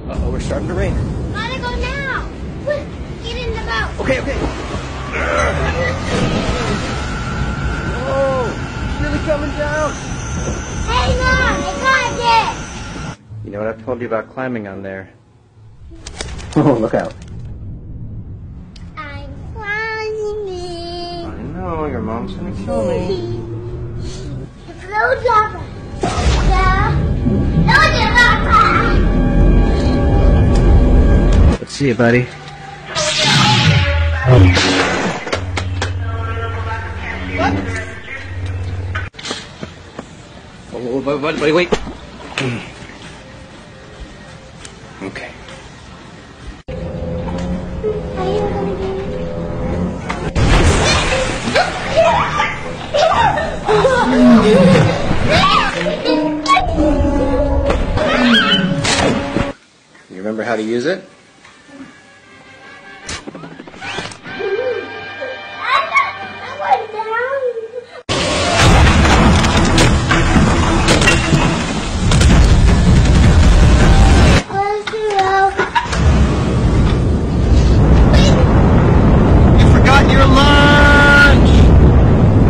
Uh-oh, we're starting to rain. Gotta go now. Quick, get in the boat. Okay. Whoa, it's really coming down. Hang on, I got this. You know what I've told you about climbing on there? Oh, look out. I'm climbing. I know, your mom's gonna kill me. It's no jumper. Yeah. No jumper. Let's see you, buddy. Oh, buddy, wait. Okay. Are you gonna You remember how to use it?